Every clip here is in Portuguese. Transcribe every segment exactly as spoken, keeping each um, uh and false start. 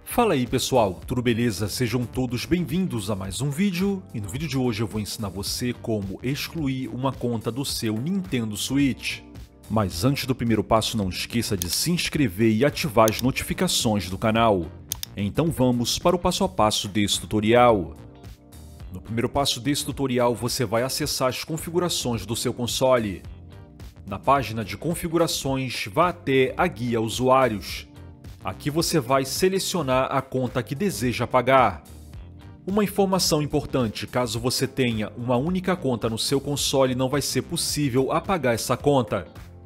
Fala aí pessoal, tudo beleza? Sejam todos bem-vindos a mais um vídeo, e no vídeo de hoje eu vou ensinar você como excluir uma conta do seu Nintendo Switch. Mas antes do primeiro passo, não esqueça de se inscrever e ativar as notificações do canal. Então vamos para o passo a passo desse tutorial. No primeiro passo desse tutorial você vai acessar as configurações do seu console. Na página de configurações, vá até a guia usuários. Aqui você vai selecionar a conta que deseja pagar. Uma informação importante: caso você tenha uma única conta no seu console, não vai ser possível apagar essa conta.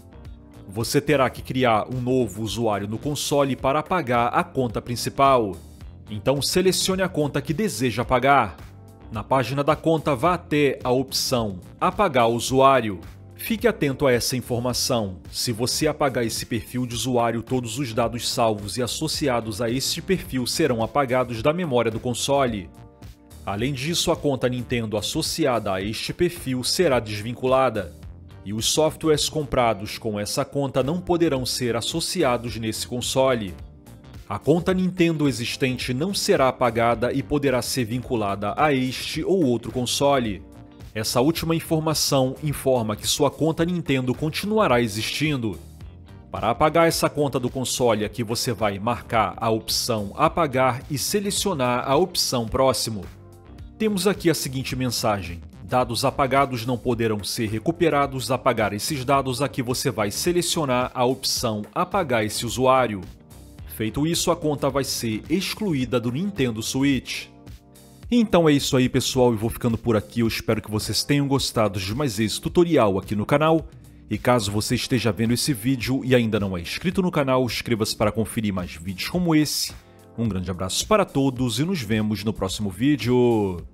Você terá que criar um novo usuário no console para apagar a conta principal. Então selecione a conta que deseja apagar. Na página da conta, vá até a opção Apagar usuário. Fique atento a essa informação. Se você apagar esse perfil de usuário, todos os dados salvos e associados a este perfil serão apagados da memória do console. Além disso, a conta Nintendo associada a este perfil será desvinculada. E os softwares comprados com essa conta não poderão ser associados nesse console. A conta Nintendo existente não será apagada e poderá ser vinculada a este ou outro console. Essa última informação informa que sua conta Nintendo continuará existindo. Para apagar essa conta do console, aqui você vai marcar a opção Apagar e selecionar a opção Próximo. Temos aqui a seguinte mensagem: dados apagados não poderão ser recuperados. Apagar esses dados, aqui você vai selecionar a opção Apagar esse usuário. Feito isso, a conta vai ser excluída do Nintendo Switch. Então é isso aí pessoal, eu vou ficando por aqui. Eu espero que vocês tenham gostado de mais esse tutorial aqui no canal. E caso você esteja vendo esse vídeo e ainda não é inscrito no canal, inscreva-se para conferir mais vídeos como esse. Um grande abraço para todos e nos vemos no próximo vídeo.